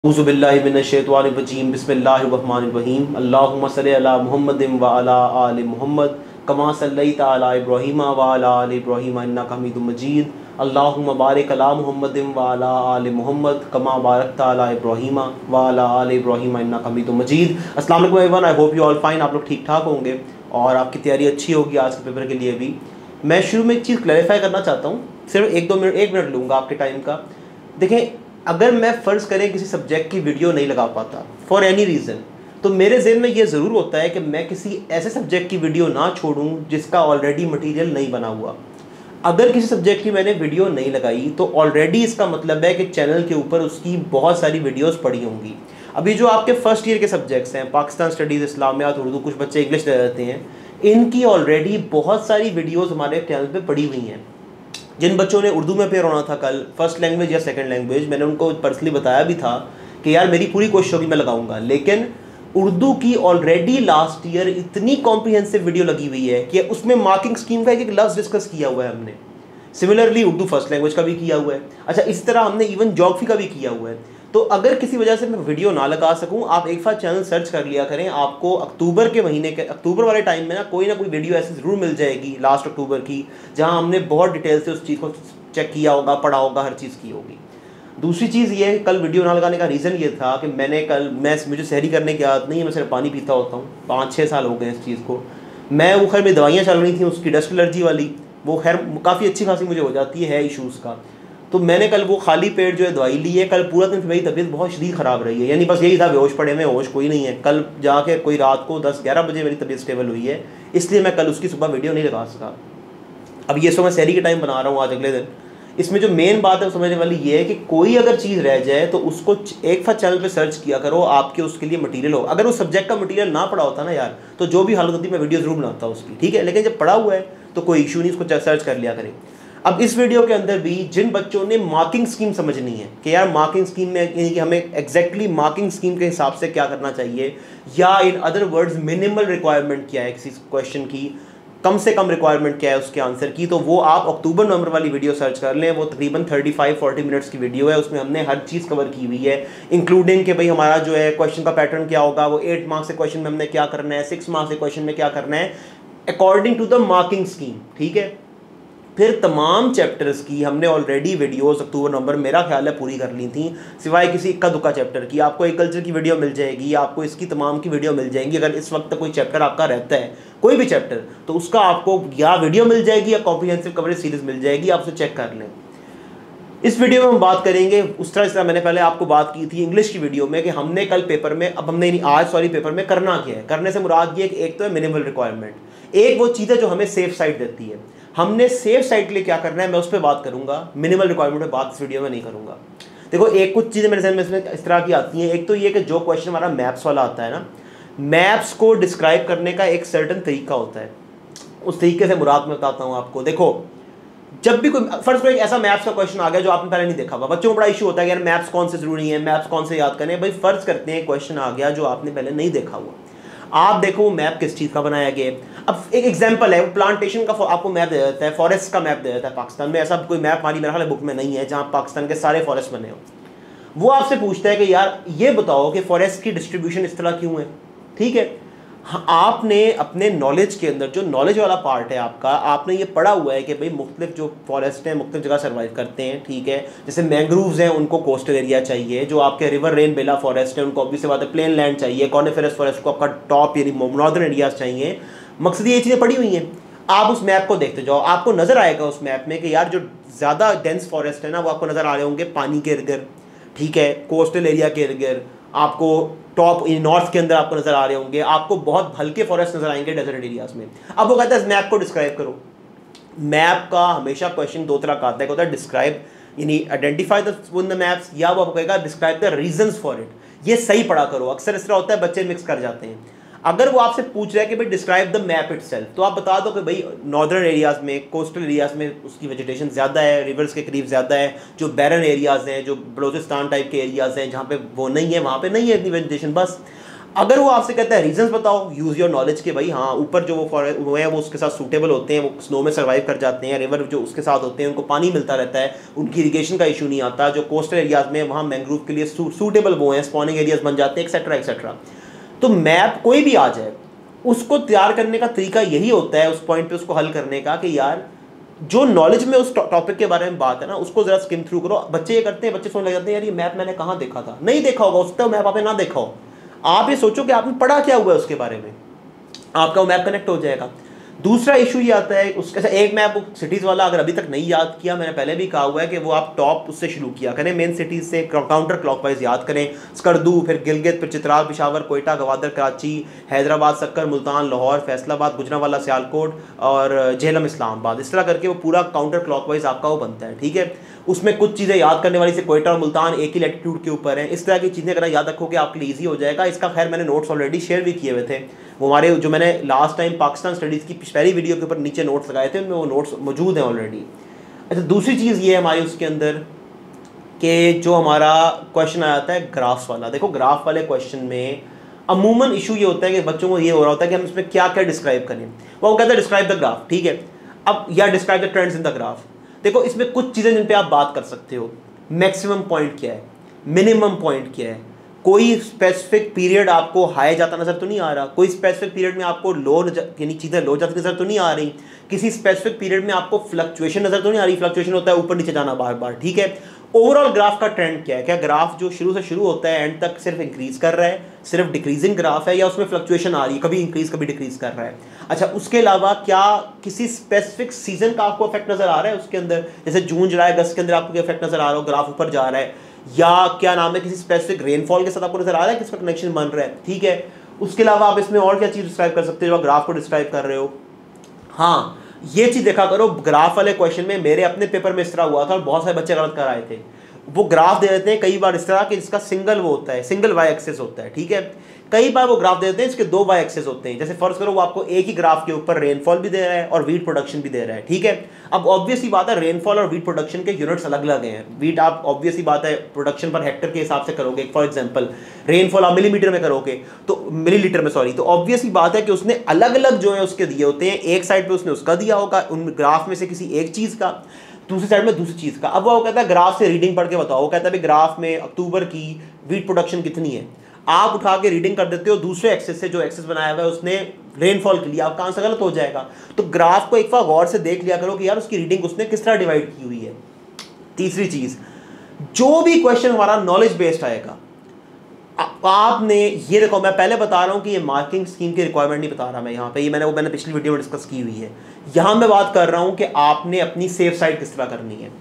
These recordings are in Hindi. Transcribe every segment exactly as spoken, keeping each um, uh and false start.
औज़ुबिल्लाहिमिनश्शैतानिर्रजीम बिस्मिल्लाहिर्रहमानिर्रहीम अल्लाहुम्मा सल्लि अला मुहम्मदिन व अला आलि मुहम्मद कमा सल्लैता अला इब्राहीम व अला आलि इब्राहीम इन्नका हमीदुम मजीद अल्लाहुम्मा बारिक अला मुहम्मदिन व अला आलि मुहम्मद कमा बारकता अला इब्राहीम व अला आलि इब्राहीम इन्नका हमीदुम मजीद। अस्सलाम वालेकुम everyone, I hope you all fine. आप लोग ठीक ठाक होंगे और आपकी तैयारी अच्छी होगी आज के पेपर के लिए भी। मैं शुरू में एक चीज़ क्लैरिफाई करना चाहता हूँ, सिर्फ एक दो मिनट एक मिनट लूँगा आपके टाइम का। देखें, अगर मैं फ़र्ज़ करें किसी सब्जेक्ट की वीडियो नहीं लगा पाता फॉर एनी रीज़न, तो मेरे ज़हन में ये ज़रूर होता है कि मैं किसी ऐसे सब्जेक्ट की वीडियो ना छोड़ूं जिसका ऑलरेडी मटेरियल नहीं बना हुआ। अगर किसी सब्जेक्ट की मैंने वीडियो नहीं लगाई तो ऑलरेडी इसका मतलब है कि चैनल के ऊपर उसकी बहुत सारी वीडियोस पड़ी होंगी। अभी जो आपके फर्स्ट ईयर के सब्जेक्ट्स हैं, पाकिस्तान स्टडीज़, इस्लामियात, उर्दू, कुछ बच्चे इंग्लिश ले जाते हैं, इनकी ऑलरेडी बहुत सारी वीडियोज़ हमारे चैनल पर पड़ी हुई हैं। जिन बच्चों ने उर्दू में पेयर होना था कल, फर्स्ट लैंग्वेज या सेकंड लैंग्वेज, मैंने उनको पर्सनली बताया भी था कि यार मेरी पूरी कोशिश होगी मैं लगाऊंगा, लेकिन उर्दू की ऑलरेडी लास्ट ईयर इतनी कॉम्प्रिहेंसिव वीडियो लगी हुई है कि उसमें मार्किंग स्कीम का एक एक लफ्ज़ डिस्कस किया हुआ है हमने। सिमिलरली उर्दू फर्स्ट लैंग्वेज का भी किया हुआ है। अच्छा, इस तरह हमने इवन ज्योग्राफी का भी किया हुआ है। तो अगर किसी वजह से मैं वीडियो ना लगा सकूं, आप एक बार चैनल सर्च कर लिया करें, आपको अक्टूबर के महीने के अक्टूबर वाले टाइम में ना कोई ना कोई वीडियो ऐसी ज़रूर मिल जाएगी लास्ट अक्टूबर की, जहां हमने बहुत डिटेल से उस चीज़ को चेक किया होगा, पढ़ा होगा, हर चीज़ की होगी। दूसरी चीज़ ये है, कल वीडियो ना लगाने का रीज़न ये था कि मैंने कल मैं मुझे सहरी करने की आदत नहीं है, मैं सिर्फ पानी पीता होता हूँ, पाँच छः साल हो गए इस चीज़ को। मैं वो खैर मेरी दवाइयाँ चल रही थी उसकी, डस्ट एलर्जी वाली, वो खैर काफ़ी अच्छी खासी मुझे हो जाती है इशूज़ का। तो मैंने कल वो खाली पेट जो है दवाई ली है, कल पूरा दिन मेरी तबीयत बहुत शदीद ख़राब रही है, यानी बस यही था बेहोश पड़े में, होश कोई नहीं है। कल जाके कोई रात को दस ग्यारह बजे मेरी तबीयत स्टेबल हुई है, इसलिए मैं कल उसकी सुबह वीडियो नहीं लगा सका। अब ये सो मैं सहरी के टाइम बना रहा हूँ आज अगले दिन। इसमें जो मेन बात है वो समझने वाली ये है कि कोई अगर चीज़ रह जाए तो उसको एक बार चैनल पे सर्च किया करो, आपके उसके लिए मटेरियल हो। अगर उस सब्जेक्ट का मटेरियल ना पड़ा होता ना यार, तो जो भी हालत होती मैं वीडियो ज़रूर बनाता उसकी, ठीक है, लेकिन जब पड़ा हुआ है तो कोई इशू नहीं, उसको सर्च कर लिया करें। अब इस वीडियो के अंदर भी जिन बच्चों ने मार्किंग स्कीम समझनी है कि यार मार्किंग स्कीम में यानी कि हमें एग्जैक्टली मार्किंग स्कीम के हिसाब से क्या करना चाहिए, या in other words minimal requirement क्या है किसी क्वेश्चन की, कम से कम रिक्वायरमेंट क्या है उसके आंसर की, तो वो आप अक्टूबर नवंबर वाली वीडियो सर्च कर लें। वो तकरीबन पैंतीस चालीस मिनट्स की वीडियो है, उसमें हमने हर चीज़ कवर की हुई है, इंक्लूडिंग कि भाई हमारा जो है क्वेश्चन का पैटर्न क्या होगा, वो एट मार्क्स के क्वेश्चन में हमने क्या करना है, सिक्स मार्क्स के क्वेश्चन में क्या करना है, according to the marking scheme, ठीक है। फिर तमाम चैप्टर्स की हमने ऑलरेडी वीडियोस अक्टूबर नवंबर मेरा ख्याल है पूरी कर ली थी, सिवाय किसी इक्का दुक्का चैप्टर की। आपको एग्रीकल्चर की वीडियो मिल जाएगी, आपको इसकी तमाम की वीडियो मिल जाएंगी। अगर इस वक्त कोई चैप्टर आपका रहता है, कोई भी चैप्टर, तो उसका आपको या वीडियो मिल जाएगी या कॉम्प्रिहेंसिव कवरेज सीरीज मिल जाएगी, आप उसे चेक कर लें। इस वीडियो में हम बात करेंगे उस तरह जिस मैंने पहले आपको बात की थी इंग्लिश की वीडियो में कि हमने कल पेपर में, अब हमने नहीं आज सॉरी पेपर में करना क्या है। करने से मुराद ये कि एक तो है मिनिमल रिक्वायरमेंट, एक वो चीज़ है जो हमें सेफ साइड देती है। हमने सेफ साइड के लिए क्या करना है मैं उस पर बात करूंगा, मिनिमल रिक्वायरमेंट पे बात इस वीडियो में नहीं करूंगा। देखो, एक कुछ चीज़ें मेरे ज़हन में इसमें इस तरह की आती हैं। एक तो ये कि जो क्वेश्चन हमारा मैप्स वाला आता है ना, मैप्स को डिस्क्राइब करने का एक सर्टन तरीका होता है, उस तरीके से मुराद में बताता हूँ आपको। देखो, जब भी कोई फर्स्ट कोई ऐसा मैप्स का क्वेश्चन आ गया जो आपने पहले नहीं देखा हुआ, बच्चों को बड़ा इशू होता है कि यार मैप्स कौन से जरूरी है, मैप्स कौन से याद करने हैं। भाई फर्ज करते हैं क्वेश्चन आ गया जो आपने पहले नहीं देखा हुआ, आप देखो वो मैप किस चीज़ का बनाया गया है। अब एक एग्जांपल है, वो प्लांटेशन का आपको मैप दे देता है, फॉरेस्ट का मैप दे देता है। पाकिस्तान में ऐसा कोई मैप हमारी मेरे ख्याल बुक में नहीं है जहाँ पाकिस्तान के सारे फॉरेस्ट बने हो। वो आपसे पूछता है कि यार ये बताओ कि फॉरेस्ट की डिस्ट्रीब्यूशन इस तरह क्यों है, ठीक है। हाँ, आपने अपने नॉलेज के अंदर जो नॉलेज वाला पार्ट है आपका, आपने ये पढ़ा हुआ है कि भाई मुख्तलिफ जो फॉरेस्ट हैं मुख्तलिफ जगह सर्वाइव करते हैं, ठीक है। जैसे मैंग्रोव्स हैं उनको कोस्टल एरिया चाहिए, जो आपके रिवर रेन बेला फॉरेस्ट है उनको ऑब्वियस बात है प्लेन लैंड चाहिए, कॉनिफेरस फॉरेस्ट को आपका टॉप यानी नॉर्दर्न एरियाज चाहिए। मकसद ये चीज़ें पड़ी हुई हैं। आप उस मैप को देखते जाओ, आपको नज़र आएगा उस मैप में कि यार जो ज़्यादा डेंस फॉरेस्ट है ना वो आपको नज़र आ रहे होंगे पानी के इर्द गिर्द, ठीक है, कोस्टल एरिया के इर्द गिर्द, आपको टॉप नॉर्थ के अंदर आपको नजर आ रहे होंगे, आपको बहुत हल्के फॉरेस्ट नजर आएंगे डेजर्ट एरियाज में। अब वो कहता है इस मैप को डिस्क्राइब करो। मैप का हमेशा क्वेश्चन दो तरह का आता है, होता है डिस्क्राइब यानी आइडेंटिफाई द द मैप्स, या वो आपको कहेगा describe the reasons for it. ये सही पढ़ा करो, अक्सर इस तरह होता है बच्चे मिक्स कर जाते हैं। अगर वो आपसे पूछ रहा है कि भाई डिस्क्राइब द मैप इटसेल्फ, तो आप बता दो कि भाई नॉर्दर्न एरियाज में, कोस्टल एरियाज में उसकी वेजिटेशन ज़्यादा है, रिवर्स के करीब ज़्यादा है। जो बैरन एरियाज़ हैं, जो बलोचिस्तान टाइप के एरियाज़ हैं जहाँ पे वो नहीं है, वहाँ पे नहीं है इतनी वेजिटेशन, बस। अगर वो आपसे कहता है रीजंस बताओ, यूज योर नॉलेज के भाई हाँ ऊपर जो वो फॉर वो है वो उसके साथ सूटेबल होते हैं, वो स्नो में सर्वाइव कर जाते हैं, रिवर जो उसके साथ होते हैं उनको पानी मिलता रहता है, उनकी इरिगेशन का इशू नहीं आता, जो कोस्टल एरियाज में वहाँ मैंग्रोव के लिए सूटेबल वो हैं, स्पॉनिंग एरियाज बन जाते हैं एक्सेट्रा एक्सेट्रा। तो मैप कोई भी आ जाए उसको तैयार करने का तरीका यही होता है उस पॉइंट पे उसको हल करने का कि यार जो नॉलेज में उस टॉपिक के बारे में बात है ना उसको जरा स्किम थ्रू करो। बच्चे ये करते हैं, बच्चे सोचने लग जाते हैं यार ये मैप मैंने कहाँ देखा था, नहीं देखा होगा उसका मैप आपने ना देखा हो, आप ये सोचो कि आपने पढ़ा क्या हुआ है उसके बारे में, आपका वो मैप कनेक्ट हो जाएगा। दूसरा इशू ये आता है उसके एक मैप सिटीज़ वाला अगर अभी तक नहीं याद किया, मैंने पहले भी कहा हुआ है कि वो आप टॉप उससे शुरू किया करें, मेन सिटीज़ से काउंटर क्लॉकवाइज याद करें, स्कर्दू, फिर गिलगित, फिर चित्राल, पिशावर, कोयटा, गवादर, कराची, हैदराबाद, सक्कर, मुल्तान, लाहौर, फैसलाबाद, गुजरांवाला, सियालकोट और झेलम, इस्लामाबाद। इस तरह करके वो पूरा काउंटर क्लॉकवाइज आपका वो बनता है, ठीक है। उसमें कुछ चीज़ें याद करने वाली से कोयटा और मुल्तान एक ही लैटिट्यूड के ऊपर हैं, इस तरह की चीज़ें अगर याद रखोगे आपके लिए ईजी हो जाएगा। इसका खैर मैंने नोट्स ऑलरेडी शेयर भी किए हुए थे, वो हमारे जो मैंने लास्ट टाइम पाकिस्तान स्टडीज़ की पहली वीडियो के ऊपर नीचे नोट्स लगाए थे उनमें वो नोट्स मौजूद हैं ऑलरेडी। अच्छा, दूसरी चीज़ ये है हमारी उसके अंदर कि जो हमारा क्वेश्चन आया था है ग्राफ्स वाला। देखो ग्राफ वाले क्वेश्चन में अमूमन इशू ये होता है कि बच्चों को ये हो रहा होता है कि हम इसमें क्या क्या डिस्क्राइब करें, वो कहता है डिस्क्राइब द ग्राफ, ठीक है। अब या describe the trends in the graph. देखो इसमें कुछ चीज़ें जिन पे आप बात कर सकते हो, मैक्सिमम पॉइंट क्या है, मिनिमम पॉइंट क्या है, कोई स्पेसिफिक पीरियड आपको हाई जाता नजर तो नहीं आ रहा, कोई स्पेसिफिक पीरियड में आपको लो यानी चीज़ें लो जाती नजर तो नहीं आ रही, किसी स्पेसिफिक पीरियड में आपको फ्लक्चुएशन नजर तो नहीं आ रही, फ्लक्चुएशन होता है ऊपर नीचे जाना बार बार, ठीक है। ओवरऑल ग्राफ का ट्रेंड क्या है, क्या ग्राफ जो शुरू से शुरू होता है एंड तक सिर्फ इंक्रीज कर रहा है, सिर्फ डिक्रीजिंग ग्राफ है, या उसमें फ्लक्चुएशन आ रही है, कभी इंक्रीज कभी डिक्रीज कर रहा है। अच्छा, उसके अलावा क्या किसी स्पेसिफिक सीजन का आपको इफेक्ट नजर आ रहा है उसके अंदर, जैसे जून जुलाई अगस्त के अंदर आपको इफेक्ट नजर आ रहा हो, ग्राफ ऊपर जा रहा है, या क्या नाम है किसी स्पेसिफिक रेनफॉल के साथ आपको नजर आ रहा है किसका कनेक्शन बन रहा है, ठीक है। उसके अलावा आप इसमें और क्या चीज़ डिस्क्राइब कर सकते हो जो आप ग्राफ को डिस्क्राइब कर रहे हो। हाँ, ये चीज़ देखा करो, ग्राफ वाले क्वेश्चन में मेरे अपने पेपर में इस तरह हुआ था और बहुत सारे बच्चे गलत कर आए थे। वो ग्राफ दे देते हैं कई बार इस तरह कि जिसका सिंगल वो होता है, सिंगल वाई एक्सेस होता है, ठीक है। कई बार वो ग्राफ दे देते हैं इसके दो वाई एक्सेस होते हैं, जैसे फर्ज करो वो आपको एक ही ग्राफ के ऊपर रेनफॉल भी दे रहा है और वीट प्रोडक्शन भी दे रहा है, ठीक है। अब ऑब्वियसली बात है रेनफॉल और वीट प्रोडक्शन के यूनिट्स अलग अलग हैं। वीट आप ऑब्वियसली बात है प्रोडक्शन पर हेक्टर के हिसाब से करोगे, फॉर एग्जांपल रेनफॉल आप मिलीमीटर में करोगे तो मिलीलीटर में सॉरी, तो ऑब्वियसली बात है कि उसने अलग अलग जो है उसके दिए होते हैं, एक साइड पे उसने उसका दिया होगा उन ग्राफ में से किसी एक चीज़ का, दूसरी साइड में दूसरी चीज़ का। अब वो कहता है ग्राफ से रीडिंग पढ़ के बताओ, वो कहता है ग्राफ में अक्टूबर की वीट प्रोडक्शन कितनी है, आप उठा के रीडिंग कर देते हो दूसरे एक्सेस से, जो एक्सेस बनाया हुआ है उसने रेनफॉल के लिए, आपका आंसर गलत हो जाएगा। तो ग्राफ को एक बार गौर से देख लिया करो कि यार उसकी रीडिंग उसने किस तरह डिवाइड की हुई है। तीसरी चीज़, जो भी क्वेश्चन हमारा नॉलेज बेस्ड आएगा, आपने ये देखो मैं पहले बता रहा हूँ कि ये मार्किंग स्कीम की रिक्वायरमेंट नहीं बता रहा मैं यहाँ पे, ये मैंने वो मैंने पिछली वीडियो में डिस्कस की हुई है। यहाँ मैं बात कर रहा हूँ कि आपने अपनी सेफ साइड किस तरह करनी है।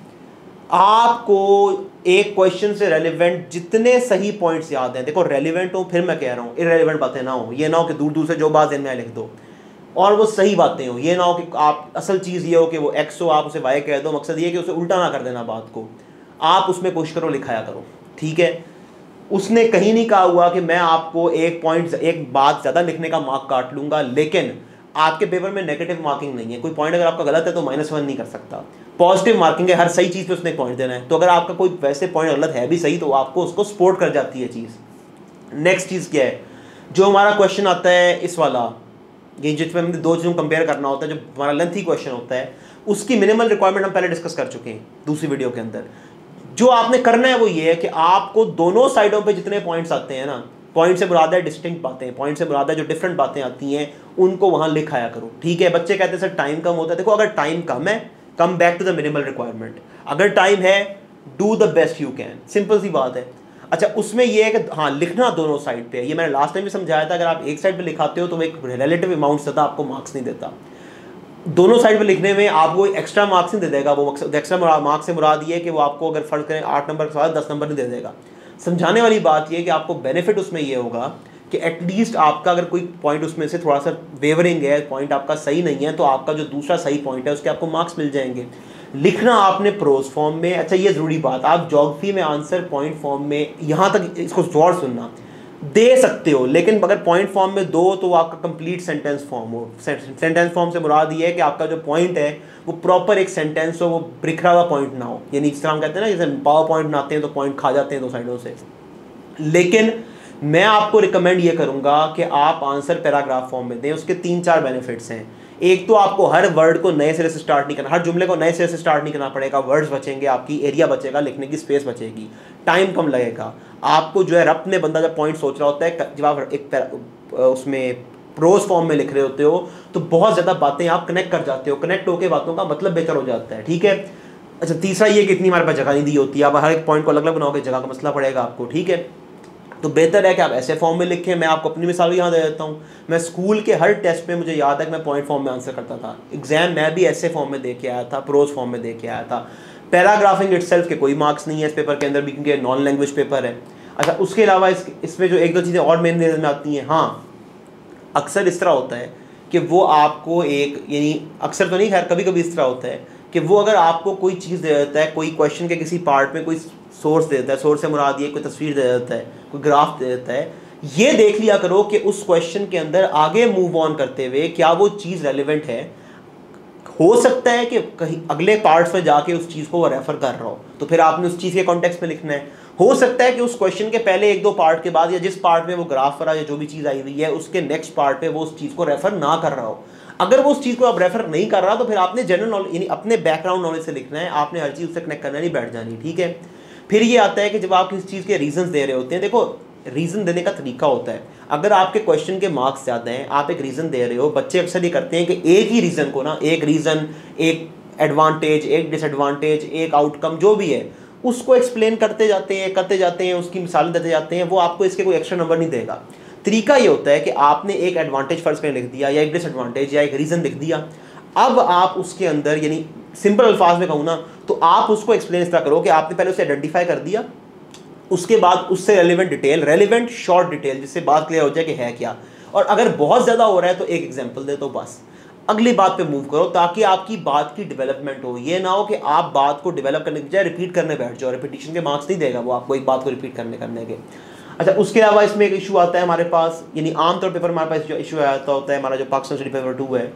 आपको एक क्वेश्चन से रेलिवेंट जितने सही पॉइंट्स याद हैं, देखो रेलिवेंट हो, फिर मैं कह रहा हूँ इररेलेवेंट बातें ना हो, ये ना हो कि दूर दूर से जो बात इनमें लिख दो और वो सही बातें हो, ये ना हो कि आप असल चीज़ ये हो कि वो एक्स हो आप उसे वाई कह दो, मकसद ये कि उसे उल्टा ना कर देना बात को, आप उसमें कोशिश करो लिखाया करो, ठीक है। उसने कहीं नहीं कहा हुआ कि मैं आपको एक पॉइंट एक बात ज़्यादा लिखने का मार्क काट लूँगा, लेकिन आपके पेपर में नेगेटिव मार्किंग नहीं है। कोई पॉइंट अगर आपका गलत है तो माइनस वन नहीं कर सकता, पॉजिटिव मार्किंग है, हर सही चीज़ पे उसने पॉइंट देना है। तो अगर आपका कोई वैसे पॉइंट गलत है भी सही तो आपको उसको सपोर्ट कर जाती है चीज़। नेक्स्ट चीज़ क्या है, जो हमारा क्वेश्चन आता है इस वाला, ये जिसमें हमें दो चीज़ों को कंपेयर करना होता है, जो हमारा लेंथी क्वेश्चन होता है, उसकी मिनिमल रिक्वायरमेंट हम पहले डिस्कस कर चुके हैं दूसरी वीडियो के अंदर। जो आपने करना है वो ये है कि आपको दोनों साइडों पे जितने पॉइंट्स आते हैं ना, पॉइंट से मुराद है डिस्टिंक्ट बातें, पॉइंट से मुराद है जो डिफरेंट बातें आती हैं, उनको वहाँ लिखाया करो, ठीक है। बच्चे कहते हैं सर टाइम कम होता है, देखो अगर टाइम कम है come back to the minimal requirement, अगर टाइम है do the best you can, simple सी बात है। अच्छा, उसमें यह है कि हाँ लिखना दोनों साइड पे, ये मैंने लास्ट टाइम भी समझाया था, अगर आप एक साइड पे लिखाते हो तो एक रिलेटिव अमाउंट ज़्यादा आपको मार्क्स नहीं देता, दोनों साइड पे लिखने में आपको एक्स्ट्रा मार्क्स नहीं दे देगा। वो एक्स्ट्रा मार्क्स से मुराद ये है कि वो आपको अगर फर्ज करें आठ नंबर के साथ दस नंबर नहीं दे देगा। समझाने वाली बात ये है कि आपको बेनिफिट उसमें ये होगा कि एटलीस्ट आपका अगर कोई पॉइंट उसमें से थोड़ा सा वेवरिंग है, पॉइंट आपका सही नहीं है, तो आपका जो दूसरा सही पॉइंट है उसके आपको मार्क्स मिल जाएंगे। लिखना आपने प्रोज फॉर्म में। अच्छा, ये ज़रूरी बात, आप ज्योग्राफी में आंसर पॉइंट फॉर्म में, यहाँ तक इसको गौर सुनना, दे सकते हो, लेकिन अगर पॉइंट फॉर्म में दो तो आपका कंप्लीट सेंटेंस फॉर्म हो। सेंटेंस फॉर्म से मुराद ये है कि आपका जो पॉइंट है वो प्रॉपर एक सेंटेंस हो, वो बिखरा हुआ पॉइंट ना हो। यानी जिस तरह हम कहते हैं ना, जैसे पावर पॉइंट बनाते हैं तो पॉइंट खा जाते हैं दो साइडों से, लेकिन मैं आपको रिकमेंड ये करूँगा कि आप आंसर पैराग्राफ फॉर्म में दें। उसके तीन चार बेनिफिट्स हैं। एक तो आपको हर वर्ड को नए सिरे से स्टार्ट नहीं करना, हर जुमले को नए सिरे से स्टार्ट नहीं करना पड़ेगा, वर्ड्स बचेंगे, आपकी एरिया बचेगा, लिखने की स्पेस बचेगी, टाइम कम लगेगा आपको। जो है रब में बंदा जब पॉइंट सोच रहा होता है, जब आप एक उसमें प्रोज फॉर्म में लिख रहे होते हो तो बहुत ज़्यादा बातें आप कनेक्ट कर जाते हो, कनेक्ट होकर बातों का मतलब बेहतर हो जाता है, ठीक है। अच्छा, तीसरा ये कि इतनी हमारे पास जगह नहीं दी होती है, आप हर एक पॉइंट को अलग अलग बनाओगे, जगह का मसला पड़ेगा आपको, ठीक है। तो बेहतर है कि आप ऐसे फॉर्म में लिखें। मैं आपको अपनी मिसाल भी यहाँ दे देता हूँ। मैं स्कूल के हर टेस्ट में मुझे याद है कि मैं पॉइंट फॉर्म में आंसर करता था। एग्जाम मैं भी ऐसे फॉर्म में दे के आया था, प्रोज फॉर्म में दे के आया था। पैराग्राफिंग इटसेल्फ के कोई मार्क्स नहीं है इस पेपर के अंदर भी, क्योंकि नॉन लैंग्वेज पेपर है। अच्छा, उसके अलावा इस इसमें जो एक दो चीज़ें और मेन नज़र में आती हैं, हाँ अक्सर इस तरह होता है कि वो आपको एक, यानी अक्सर तो नहीं, खैर कभी कभी इस तरह होता है कि वो अगर आपको कोई चीज़ दे देता है, कोई क्वेश्चन के किसी पार्ट में कोई सोर्स दे देता है, सोर्स से मुराद ये कोई तस्वीर दे देता है, कोई ग्राफ दे देता है, ये देख लिया करो कि उस क्वेश्चन के अंदर आगे मूव ऑन करते हुए क्या वो चीज़ रेलिवेंट है। हो सकता है कि कहीं अगले पार्ट्स में जाके उस चीज़ को वो रेफर कर रहा हो, तो फिर आपने उस चीज़ के कॉन्टेक्स्ट में लिखना है। हो सकता है कि उस क्वेश्चन के पहले एक दो पार्ट के बाद, या जिस पार्ट में वो ग्राफ रहा या जो भी चीज़ आई हुई है, उसके नेक्स्ट पार्ट पे वो उस चीज़ को रेफर ना कर रहा हो। अगर वो उस चीज़ को आप रेफर नहीं कर रहा तो फिर आपने जनरल नॉलेज, यानी अपने बैकग्राउंड नॉलेज से लिखना है, आपने हर चीज़ से कनेक्ट करना नहीं बैठ जानी, ठीक है। फिर ये आता है कि जब आप किसी चीज़ के रीजंस दे रहे होते हैं, देखो रीज़न देने का तरीका होता है। अगर आपके क्वेश्चन के मार्क्स ज़्यादा हैं, आप एक रीज़न दे रहे हो, बच्चे अक्सर ये करते हैं कि एक ही रीज़न को ना, एक रीज़न, एक एडवांटेज, एक डिसएडवांटेज, एक आउटकम, जो भी है उसको एक्सप्लेन करते जाते हैं करते जाते हैं उसकी मिसाल देते जाते हैं। वो आपको इसके कोई एक्स्ट्रा नंबर नहीं देगा। तरीका ये होता है कि आपने एक एडवांटेज फर्स्ट में लिख दिया, या एक डिसएडवांटेज, या एक रीज़न लिख दिया। अब आप उसके अंदर, यानी सिंपल अल्फाज में कहूँ ना, तो आप उसको एक्सप्लेन इस तरह करो कि आपने पहले उसे आइडेंटिफाई कर दिया, उसके बाद उससे relevant detail, relevant short detail, जिससे बात क्लियर हो जाए कि है क्या। और अगर बहुत ज़्यादा हो रहा है तो एक एग्जांपल दे दो, बस अगली बात पे मूव करो, ताकि आपकी बात की डेवलपमेंट हो। ये ना हो कि आप बात को डेवलप करने की बजाय रिपीट करने बैठ जाओ। रिपीटिशन के मार्क्स नहीं देगा वो आपको एक बात को रिपीट करने करने के। अच्छा, उसके अलावा इसमें एक इशू आता है हमारे पास, यानी आमतौर पेपर हमारे पास जो इशू आता होता है, हमारा जो पाकिस्तान स्टडी पेपर टू है,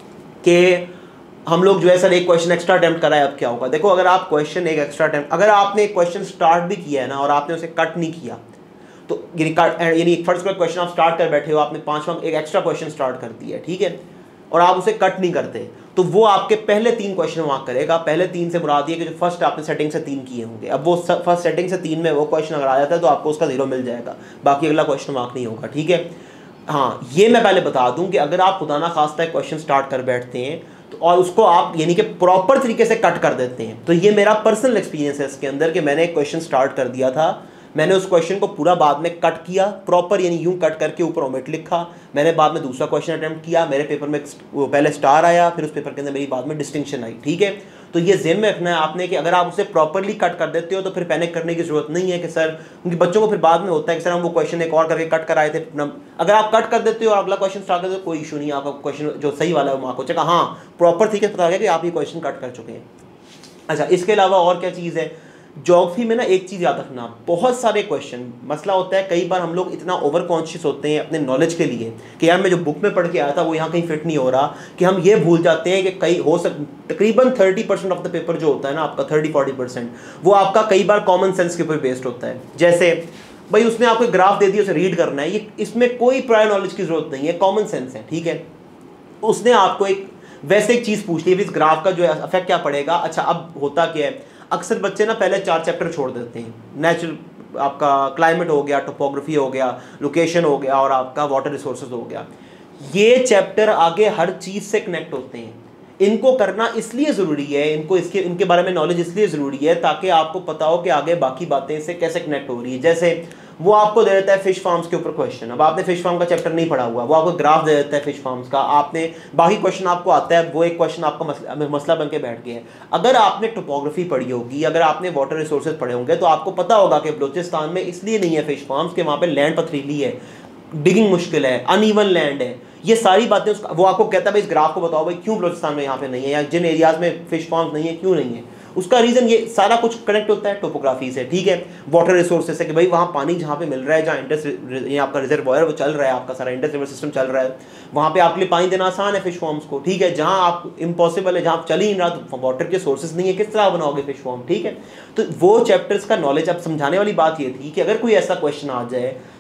कि हम लोग जो है सर एक क्वेश्चन एक्स्ट्रा अटेम्प्ट कराए, अब क्या होगा। देखो, अगर आप क्वेश्चन एक एक्स्ट्रा अटेम्प्ट, अगर आपने एक क्वेश्चन स्टार्ट भी किया है ना और आपने उसे कट नहीं किया, तो यानी कट, यानी फर्स्ट क्वेश्चन आप स्टार्ट कर बैठे हो, आपने पांचवा एक एक्स्ट्रा क्वेश्चन स्टार्ट कर दिया है, ठीक है, और आप उसे कट नहीं करते, तो वो आपके पहले तीन क्वेश्चन मार्क करेगा। पहले तीन से मुराद ये कि जो फर्स्ट आपने सेटिंग से तीन किए होंगे, अब वो फर्स्ट सेटिंग से तीन में वो क्वेश्चन अगर आ जाता है तो आपको उसका जीरो मिल जाएगा, बाकी अगला क्वेश्चन मार्क नहीं होगा, ठीक है। हाँ, ये मैं पहले बता दूं कि अगर आप खुदा ना खास्ता एक क्वेश्चन स्टार्ट कर बैठते हैं तो और उसको आप यानी कि प्रॉपर तरीके से कट कर देते हैं, तो ये मेरा पर्सनल एक्सपीरियंस है इसके अंदर कि मैंने एक क्वेश्चन स्टार्ट कर दिया था, मैंने उस क्वेश्चन को पूरा बाद में कट किया प्रॉपर, यानी यूं कट करके ऊपर ओमिट लिखा, मैंने बाद में दूसरा क्वेश्चन अटेम्प्ट किया, मेरे पेपर में वो पहले स्टार आया, फिर उस पेपर के अंदर मेरी बाद में डिस्टिंक्शन आई, ठीक है। तो ये ज़हन में रखना है आपने कि अगर आप उसे प्रॉपरली कट कर देते हो तो फिर पैनिक करने की जरूरत नहीं है कि सर, क्योंकि बच्चों को फिर बाद में होता है कि सर हम वो क्वेश्चन एक और करके कट कराए थे। अगर आप कट कर देते हो और अगला क्वेश्चन स्टार्ट करते हो, कोई इशू नहीं, आपका क्वेश्चन जो सही वाला है वो मार्क हो जाएगा। हाँ, प्रॉपर तरीके से पता लगे कि आप ये क्वेश्चन कट कर चुके हैं। अच्छा, इसके अलावा और क्या चीज़ है, ज्योग्राफी में ना एक चीज़ याद रखना, बहुत सारे क्वेश्चन, मसला होता है कई बार हम लोग इतना ओवर कॉन्शियस होते हैं अपने नॉलेज के लिए कि यार मैं जो बुक में पढ़ के आया था वो यहाँ कहीं फिट नहीं हो रहा, कि हम ये भूल जाते हैं कि कई हो सक तकरीबन thirty percent of the paper जो होता है ना आपका, थर्टी फोर्टी परसेंट वो आपका कई बार कॉमन सेंस के ऊपर बेस्ड होता है। जैसे भाई उसने आपको एक ग्राफ दे दिया, उसे रीड करना है, ये इसमें कोई प्रायर नॉलेज की जरूरत नहीं है, कॉमन सेंस है, ठीक है। उसने आपको एक वैसे एक चीज़ पूछ ली, इस ग्राफ का जो है इफेक्ट क्या पड़ेगा। अच्छा, अब होता क्या है, अक्सर बच्चे ना पहले चार चैप्टर छोड़ देते हैं, नेचुरल आपका क्लाइमेट हो गया, टोपोग्राफी हो गया, लोकेशन हो गया, और आपका वाटर रिसोर्सेज हो गया। ये चैप्टर आगे हर चीज़ से कनेक्ट होते हैं, इनको करना इसलिए ज़रूरी है, इनको इसके इनके बारे में नॉलेज इसलिए ज़रूरी है ताकि आपको पता हो कि आगे बाकी बातें इससे कैसे कनेक्ट हो रही है। जैसे वो आपको दे देता है फिश फार्म्स के ऊपर क्वेश्चन, अब आपने फिश फार्म का चैप्टर नहीं पढ़ा हुआ, वो आपको ग्राफ दे देता है फिश फार्म्स का, आपने बाकी क्वेश्चन आपको आता है, वो एक क्वेश्चन आपका मसला, मसला बन के बैठ गया है। अगर आपने टोपोग्राफी पढ़ी होगी, अगर आपने वाटर रिसोर्सेज पढ़े होंगे, तो आपको पता होगा कि बलूचिस्तान में इसलिए नहीं है फिश फार्म्स के वहाँ पर लैंड पथरीली है, डिगिंग मुश्किल है, अनइवन लैंड है, ये सारी बातें उसका, वो आपको कहता है भाई इस ग्राफ को बताओ भाई क्यों बलूचिस्तान में यहाँ पे नहीं है, या जिन एरियाज में फिश फार्म्स नहीं है क्यों नहीं है। उसका रीज़न ये सारा कुछ कनेक्ट होता है टोपोग्राफी से, ठीक है, वाटर रिसोर्सेज से, कि भाई वहाँ पानी जहाँ पे मिल रहा है, जहाँ इंडस ये आपका रिजर्वायर वो चल रहा है, आपका सारा इंडस रिवर सिस्टम चल रहा है, वहाँ पे आपके लिए पानी देना आसान है फिश फार्म्स को, ठीक है। जहाँ आप इम्पॉसिबल है, जहाँ आप चल ही नहीं रहा, तो वाटर के सोर्सेज नहीं है, किस तरह बनाओगे फिश फार्म, ठीक है। तो वो चैप्टर्स का नॉलेज अब समझाने वाली बात ये थी कि अगर कोई ऐसा क्वेश्चन आ जाए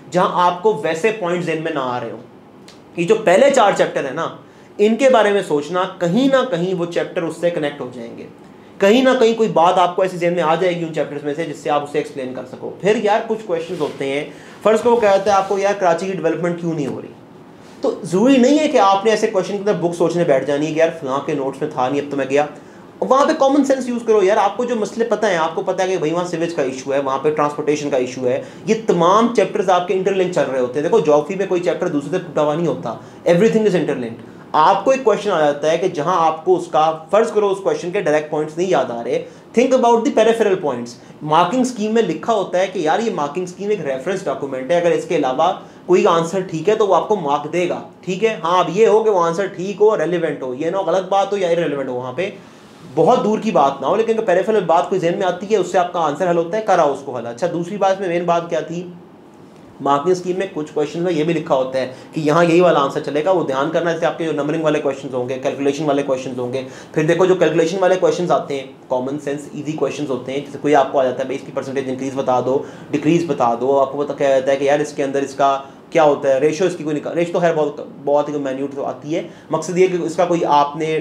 जहां आपको वैसे पॉइंट जेन में ना आ रहे हो। ये जो पहले चार चैप्टर है ना, इनके बारे में सोचना, कहीं ना कहीं वो चैप्टर उससे कनेक्ट हो जाएंगे, कहीं ना कहीं कोई बात आपको ऐसी जेन में आ जाएगी उन चैप्टर्स में से जिससे आप उसे एक्सप्लेन कर सको। फिर यार कुछ क्वेश्चंस होते हैं, फर्स्ट को वो कहता है आपको यार कराची की डेवलपमेंट क्यों नहीं हो रही, तो जरूरी नहीं है कि आपने ऐसे क्वेश्चन के अंदर बुक सोचने बैठ जानी है कि यार फलां के नोट्स में था नहीं, अब तो मैं गया। वहाँ पे कॉमन सेंस यूज़ करो यार, आपको जो मसले पता है, आपको पता है कि भाई वहाँ सिवेज का इशू है, वहाँ पे ट्रांसपोर्टेशन का इशू है, ये तमाम चैप्टर्स आपके इंटरलिंक चल रहे होते हैं। देखो ज्योग्राफी में कोई चैप्टर दूसरे से टूटा हुआ नहीं होता, एवरीथिंग इज इंटरलिंक्ड। आपको एक क्वेश्चन आ जाता है कि जहां आपको उसका, फर्ज करो उस क्वेश्चन के डायरेक्ट पॉइंट्स नहीं याद आ रहे, think about the peripheral points. Marking scheme में लिखा होता है कि यार ये मार्किंग स्कीम एक रेफरेंस डॉक्यूमेंट है, अगर इसके अलावा कोई आंसर ठीक है तो वो आपको मार्क देगा, ठीक है। हाँ, अब ये हो कि वो आंसर ठीक हो, रेलिवेंट हो, ये ना गलत बात हो या इररिलेवेंट हो, वहाँ पे बहुत दूर की बात ना हो, लेकिन पेरिफेरल बात कोई ज़हन में आती है, उससे आपका आंसर हल होता है, करा उसको हल। अच्छा, दूसरी बात में मेन बात क्या थी, मार्किंग स्कीम में कुछ क्वेश्चन में ये भी लिखा होता है कि यहाँ यही वाला आंसर चलेगा, वो ध्यान करना। जैसे आपके जो नंबरिंग वाले क्वेश्चंस होंगे, कैलकुलेशन वाले क्वेश्चंस होंगे, फिर देखो जो कैलकुलेशन वाले क्वेश्चंस आते हैं कॉमन सेंस इजी क्वेश्चंस होते हैं। जैसे कोई आपको आ जाता है भाई इसकी परसेंटेज इंक्रीज बता दो, डिक्रीज बता दो, आपको पता क्या जाता है कि यार इसके अंदर इसका क्या होता है, रेशो इसकी कोई निकाल, रेशो तो खैर बहुत बहुत ही मैन्यूट तो आती है, मकसद ये कि इसका कोई आपने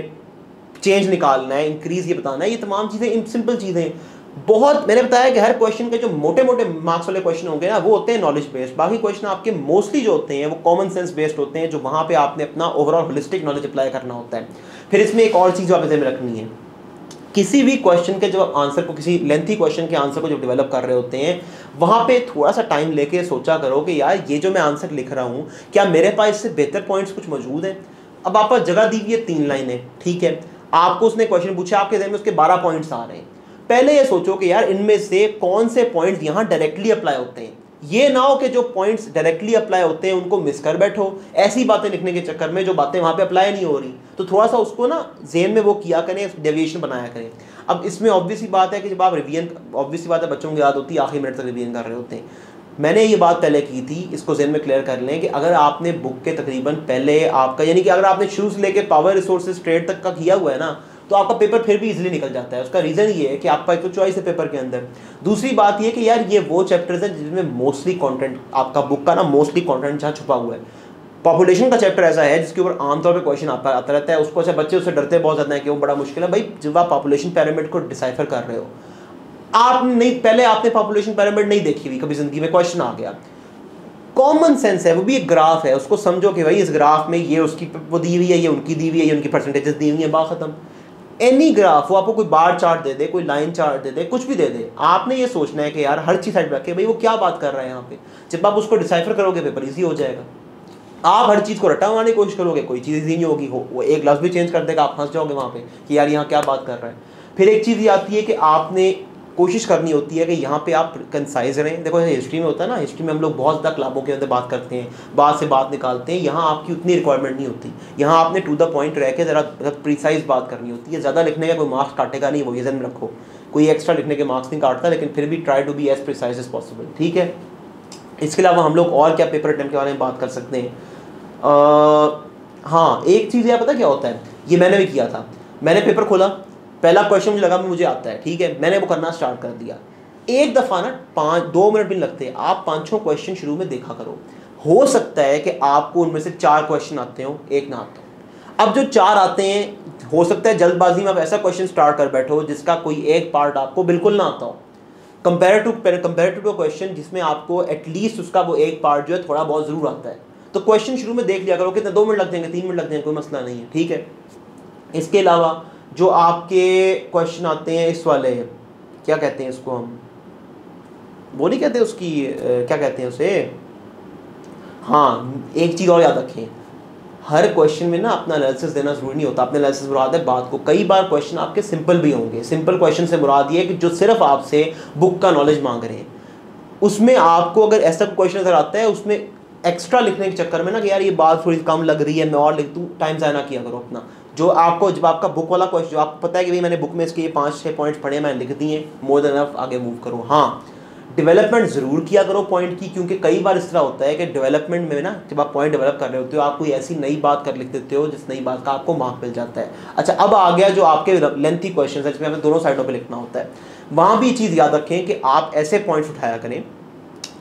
चेंज निकालना है, इंक्रीज ये बताना है, ये तमाम चीज़ें सिंपल चीज़ें बहुत। मैंने बताया कि हर क्वेश्चन के जो मोटे मोटे मार्क्स वाले क्वेश्चन होंगे ना, वो होते हैं नॉलेज बेस्ड। बाकी क्वेश्चन आपके मोस्टली जो होते हैं वो कॉमन सेंस बेस्ड होते हैं, जो वहाँ पे आपने अपना ओवरऑल होलिस्टिक नॉलेज अप्लाई करना होता है। फिर इसमें एक और चीज़ आपने ध्यान में रखनी है, किसी भी क्वेश्चन के जब आंसर को, किसी लेंथी क्वेश्चन के आंसर को जब डेवलप कर रहे होते हैं, वहाँ पे थोड़ा सा टाइम लेके सोचा करो कि यार ये जो मैं आंसर लिख रहा हूँ, क्या मेरे पास इससे बेहतर पॉइंट्स कुछ मौजूद हैं। अब आप पास जगह दी हुई है तीन लाइनें, ठीक है, आपको उसने क्वेश्चन पूछा, आपके ज़हन में उसके बारह पॉइंट्स आ रहे हैं। पहले ये सोचो कि यार इनमें से कौन से पॉइंट्स यहाँ डायरेक्टली अप्लाई होते हैं। ये ना हो कि जो पॉइंट्स डायरेक्टली अप्लाई होते हैं उनको मिस कर बैठो ऐसी बातें लिखने के चक्कर में जो बातें वहाँ पे अप्लाई नहीं हो रही। तो थोड़ा सा उसको ना ज़हन में वो किया करें, डेविएशन बनाया करें। अब इसमें ऑब्वियस ही बात है कि जब आप रिवीजन, ऑब्वियस ही बात है बच्चों की याद होती है आखिरी मिनट तक रिवीजन कर रहे होते हैं। मैंने ये बात पहले की थी, इसको ज़हन में क्लियर कर लें कि अगर आपने बुक के तकरीबन पहले आपका, यानी कि अगर आपने शुरू से लेकर पावर रिसोर्सेज ट्रेड तक का किया हुआ है ना, तो आपका पेपर फिर भी इजीली निकल जाता है। उसका रीज़न ये है कि आपका एक तो चॉइस है पेपर के अंदर, दूसरी बात ये कि यार ये वो चैप्टर्स हैं जिनमें मोस्टली कंटेंट आपका बुक का ना मोस्टली कंटेंट जहाँ छुपा हुआ है। पॉपुलेशन का चैप्टर ऐसा है जिसके ऊपर आमतौर पे क्वेश्चन आता आता रहता है, उसको अच्छा बच्चे उससे डरते बहुत ज़्यादा है कि वो बड़ा मुश्किल है। भाई जब आप पॉपुलेशन पैरामिड को डिसाइफर कर रहे हो, आप नहीं, पहले आपने पॉपुलेशन पैरामिड नहीं देखी हुई कभी ज़िंदगी में, क्वेश्चन आ गया, कॉमन सेंस है, वो भी एक ग्राफ है, उसको समझो कि भाई इस ग्राफ में ये उसकी वो दी हुई है, ये उनकी दी हुई है, ये उनकी परसेंटेजेस दी हुई है, बात खत्म। एनी ग्राफ, वो आपको कोई बार चार्ट दे दे, कोई लाइन चार्ट दे दे, कुछ भी दे दे, आपने ये सोचना है कि यार हर चीज़ साइड रख के भाई वो क्या बात कर रहा है यहाँ पे। जब आप उसको डिसाइफर करोगे पेपर ईजी हो जाएगा। आप हर चीज़ को रट्टा मारने की कोशिश करोगे, कोई चीज़ ईजी नहीं होगी, हो वो एक लफ्ज़ भी चेंज कर देगा, आप फंस जाओगे वहाँ पे कि यार यहाँ क्या बात कर रहा है। फिर एक चीज़ ये आती है कि आपने कोशिश करनी होती है कि यहाँ पे आप कंसाइज रहें। देखो हिस्ट्री में होता है ना, हिस्ट्री में हम लोग बहुत ज़्यादा क्लाबों के अंदर बात करते हैं, बात से बात निकालते हैं, यहाँ आपकी उतनी रिक्वायरमेंट नहीं होती। यहाँ आपने टू द पॉइंट रह के ज़रा प्रिसाइज बात करनी होती है। ज़्यादा लिखने का कोई मार्क्स काटेगा नहीं, वो ये ज़हन में रखो, कोई एक्स्ट्रा लिखने के मार्क्स नहीं काटता, लेकिन फिर भी try to be as precise as possible, ठीक है। इसके अलावा हम लोग और क्या पेपर अटेम्प्ट के बारे में बात कर सकते हैं। आ, हाँ, एक चीज़ यह पता क्या होता है, ये मैंने भी किया था। मैंने पेपर खोला, पहला क्वेश्चन मुझे लगा मुझे आता है, ठीक है, मैंने वो करना स्टार्ट कर दिया। एक दफ़ा ना पाँच दो मिनट भी नहीं लगते, आप पाँच छः क्वेश्चन शुरू में देखा करो, हो सकता है कि आपको उनमें से चार क्वेश्चन आते हो, एक ना आता हो। अब जो चार आते हैं, हो सकता है जल्दबाजी में आप ऐसा क्वेश्चन स्टार्ट कर बैठो जिसका कोई एक पार्ट आपको बिल्कुल ना आता हो, compare to compare to question जिसमें आपको एटलीस्ट उसका वो एक पार्ट जो है थोड़ा बहुत ज़रूर आता है। तो क्वेश्चन शुरू में देख लिया करो, कितने दो मिनट लग जाएंगे, तीन मिनट लग जाएंगे, कोई मसला नहीं है, ठीक है। इसके अलावा जो आपके क्वेश्चन आते हैं इस वाले, क्या कहते हैं इसको, हम वो नहीं कहते उसकी, क्या कहते हैं उसे, हाँ, एक चीज़ और याद रखें, हर क्वेश्चन में ना अपना एनालिसिस देना जरूरी नहीं होता। अपने एनालिसिस मुराद है बात को, कई बार क्वेश्चन आपके सिंपल भी होंगे। सिंपल क्वेश्चन से मुराद ये है कि जो सिर्फ आपसे बुक का नॉलेज मांग रहे हैं, उसमें आपको अगर ऐसा क्वेश्चन नजर आता है, उसमें एक्स्ट्रा लिखने के चक्कर में ना कि यार ये बात थोड़ी कम लग रही है, मैं और लिख दूँ, टाइम ज़ाया ना किया करो अपना। जो आपको, जब आपका बुक वाला क्वेश्चन, जो आपको पता है कि भाई मैंने बुक में इसके ये पाँच छः पॉइंट्स पढ़े, मैंने लिख दिए, मोर देन एनफ, आगे मूव करो। हाँ, डेवलपमेंट ज़रूर किया करो पॉइंट की, क्योंकि कई बार इस तरह होता है कि डेवलपमेंट में ना, जब आप पॉइंट डेवलप कर रहे होते हो, आप कोई ऐसी नई बात कर लिख देते हो जिस नई बात का आपको मार्क मिल जाता है। अच्छा, अब आ गया जो आपके लेंथी क्वेश्चन है, जिसमें हमें दोनों साइडों पर लिखना होता है। वहाँ भी चीज़ याद रखें कि आप ऐसे पॉइंट्स उठाया करें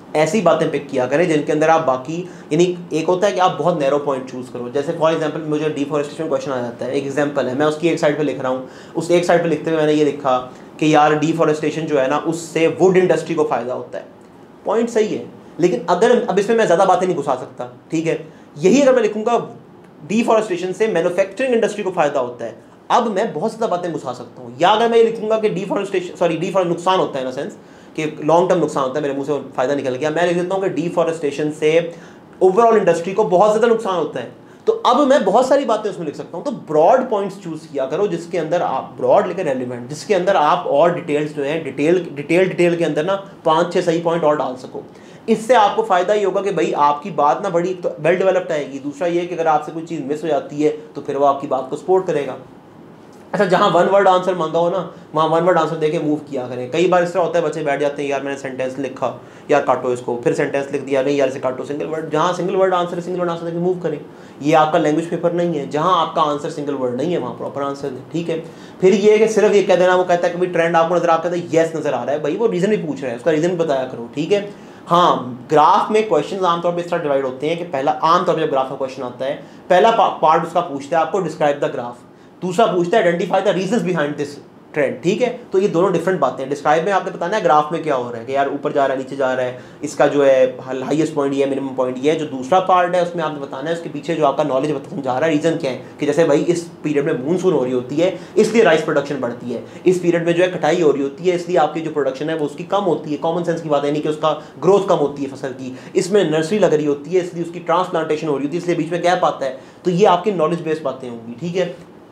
ऐसी बातें पिक किया करें जिनके अंदर आप बाकी, यानी एक होता है कि आप बहुत नैरो पॉइंट चूज़ करो। जैसे फॉर एग्जांपल मुझे डिफॉरेस्टेशन क्वेश्चन आ जाता है, एक एग्जांपल है, मैं उसकी एक साइड पे लिख रहा हूँ, उस एक साइड पे लिखते हुए मैंने ये लिखा कि यार डिफॉरेस्टेशन जो है ना उससे वुड इंडस्ट्री को फ़ायदा होता है। पॉइंट सही है, लेकिन अगर अब इसमें मैं ज़्यादा बातें नहीं घुसा सकता, ठीक है। यही अगर मैं लिखूँगा डिफॉरेस्टेशन से मैन्युफैक्चरिंग इंडस्ट्री को फ़ायदा होता है, अब मैं बहुत ज़्यादा बातें घुसा सकता हूँ। या अगर मैं ये लिखूँगा कि डिफॉरेस्टेशन सॉरी डिफॉर नुकसान होता है इन सेंस कि लॉन्ग टर्म नुकसान होता है, मेरे मुंह से फ़ायदा निकल गया, मैं लिख देता हूँ कि डिफॉरेस्टेशन से ओवरऑल इंडस्ट्री को बहुत ज़्यादा नुकसान होता है। तो अब मैं बहुत सारी बातें उसमें लिख सकता हूँ। तो ब्रॉड पॉइंट्स चूज़ किया करो जिसके अंदर आप ब्रॉड लेकर रेलिवेंट, जिसके अंदर आप और डिटेल्स जो है डिटेल डिटेल डिटेल के अंदर ना पाँच छः सही पॉइंट और डाल सको। इससे आपको फ़ायदा ये होगा कि भाई आपकी बात ना बड़ी तो वेल डेवलप्ड आएगी। दूसरा ये कि अगर आपसे कोई चीज़ मिस हो जाती है तो फिर वो आपकी बात को सपोर्ट करेगा। अच्छा, जहाँ वन वर्ड आंसर मांगा हो ना वहाँ वन वर्ड आंसर देके मूव किया करें। कई बार इस तरह होता है बच्चे बैठ जाते हैं, यार मैंने सेंटेंस लिखा, यार काटो इसको, फिर सेंटेंस लिख दिया, नहीं यार इसे काटो, सिंगल वर्ड, जहाँ single word answer single word answer देके मूव करें। ये आपका लैंग्वेज पेपर नहीं है जहाँ आपका आंसर सिंगल वर्ड नहीं है, वहाँ प्रॉपर आंसर दें, ठीक है। फिर ये है कि सिर्फ ये कह देना, वो कहता है कि भाई ट्रेंड आपको नजर, आप कहते हैं येस नजर आ रहा है, भाई वो रीज़न भी पूछ रहा है, उसका रीज़न भी बताया करो, ठीक है। हाँ, ग्राफ में क्वेश्चन आमतौर पर इस तरह डिवाइड होते हैं कि पहला आमतौर पर जब ग्राफ का क्वेश्चन आता है, पहला पार्ट उसका पूछता है आपको डिस्क्राइब द ग्राफ, दूसरा पूछता है identify the reasons behind this trend, ठीक है। तो ये दोनों डिफरेंट बातें हैं। डिस्क्राइब में आपने बताना है ग्राफ में क्या हो रहा है कि यार ऊपर जा रहा है, नीचे जा रहा है, इसका जो है हाईएस्ट पॉइंट ये है, मिनिमम पॉइंट ये है। जो दूसरा पार्ट है उसमें आपने बताना है उसके पीछे जो आपका नॉलेज समझा रहा है रीजन क्या है, कि जैसे भाई इस पीरियड में मूनसून हो रही होती है इसलिए राइस प्रोडक्शन बढ़ती है, इस पीरियड में जो है कटाई हो रही होती है इसलिए आपकी जो प्रोडक्शन है वो उसकी कम होती है। कॉमन सेंस की बात है, नहीं कि उसका ग्रोथ कम होती है फसल की, इसमें नर्सरी लग रही होती है इसलिए उसकी ट्रांसप्लांटेशन हो रही होती है, इसलिए बीच में गैप आता है। तो ये आपकी नॉलेज बेस्ड बातें होंगी, ठीक है।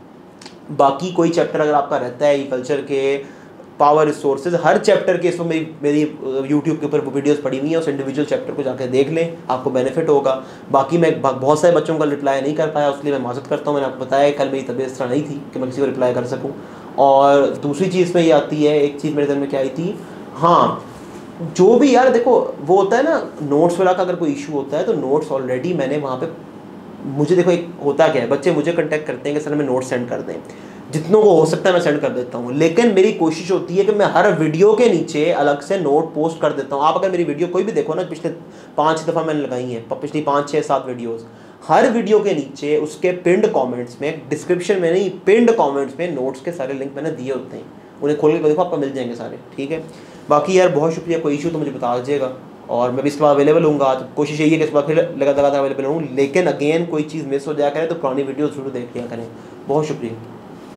बाकी कोई चैप्टर अगर आपका रहता है एग्रीकल्चर के, पावर रिसोर्सेज, हर चैप्टर के इसमें मेरी मेरी यूट्यूब के ऊपर वीडियोस पड़ी हुई हैं, उस इंडिविजुअल चैप्टर को जाकर देख लें, आपको बेनिफिट होगा। बाकी मैं बहुत सारे बच्चों का रिप्लाई नहीं कर पाया, उसके लिए मैं माजरत करता हूँ। मैंने आपको बताया कल मेरी तबीयत इस तरह नहीं थी कि मैं किसी को रिप्लाई कर सकूँ। और दूसरी चीज़ में ये आती है, एक चीज़ मेरे दिल में क्या आई थी, हाँ जो भी यार देखो वो होता है ना, नोट्स वाला का अगर कोई इशू होता है तो नोट्स ऑलरेडी मैंने वहाँ पे, मुझे देखो एक होता क्या है, बच्चे मुझे कांटेक्ट करते हैं कि सर हमें नोट्स सेंड कर दें, जितनों को हो सकता है मैं सेंड कर देता हूँ। लेकिन मेरी कोशिश होती है कि मैं हर वीडियो के नीचे अलग से नोट पोस्ट कर देता हूँ। आप अगर मेरी वीडियो कोई भी देखो ना, पिछले पाँच दफ़ा मैंने लगाई है, पिछली पाँच छः सात वीडियोस, हर वीडियो के नीचे उसके पिंड कमेंट्स में, डिस्क्रिप्शन में नहीं, पिंड कमेंट्स में नोट्स के सारे लिंक मैंने दिए होते हैं, उन्हें खोल के देखो आपको मिल जाएंगे सारे, ठीक है। बाकी यार बहुत शुक्रिया, कोई इशू तो मुझे बता दीजिएगा, और मैं भी इसके बाद अवेलेबल हूँगा। तो कोशिश यही है कि इस बार फिर लगातार लगातार अवेलेबल हूँ, लेकिन अगेन कोई चीज़ मिस हो जाया करे तो पुरानी वीडियो जरूर देख लिया करें। बहुत शुक्रिया।